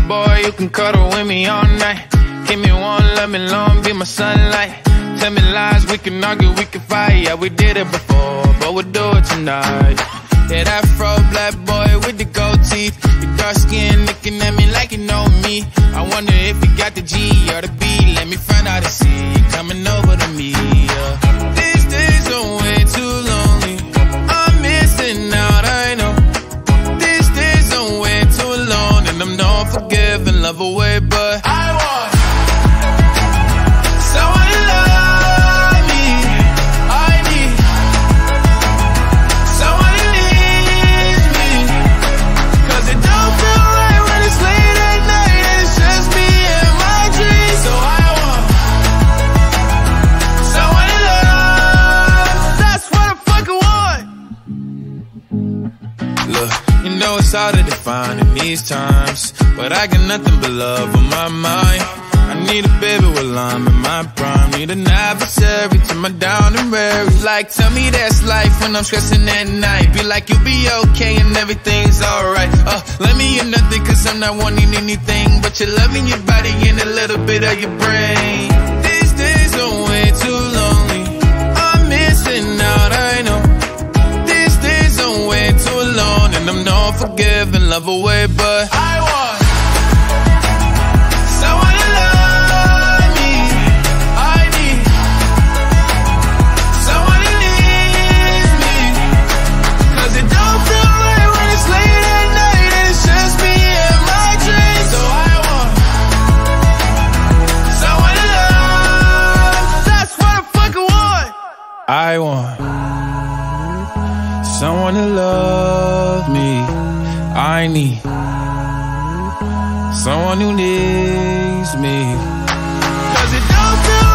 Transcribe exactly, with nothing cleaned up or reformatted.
boy, you can cuddle with me all night. Give me one, let me long, be my sunlight. Tell me lies, we can argue, we can fight. Yeah, we did it before, but we'll do it tonight. Yeah, that fro black boy with the gold teeth. Your dark skin looking at me like you know me. I wonder if you got the G or the B. Let me find out and see you coming over to me. Yeah. These days are way too lonely. I'm missing out, I know. These days are way too alone, and I'm not forgiving, love away, but I want someone to love me. I need someone to leave me, 'cause it don't feel right when it's late at night and it's just me and my dreams. So I want someone to love. That's what I fucking want. Look, you know it's hard to define in these times, but I got nothing but love on my mind. I need a baby while I'm in my prime. Need an adversary to my down and weary. Like, tell me that's life when I'm stressing at night. Be like, you'll be okay and everything's alright. Uh, let me hear nothing, 'cause I'm not wanting anything but your love in your body and a little bit of your brain. These days are way too lonely. I'm missing out, I know. These days are way too alone, and I'm not forgiving, love away, but I want someone to love me. I need someone to leave me, 'cause it don't feel right when it's late at night and it's just me and my dreams. So I want someone to love. That's what I fucking want. I want someone to love me. I need someone who needs me, 'cause it don't feel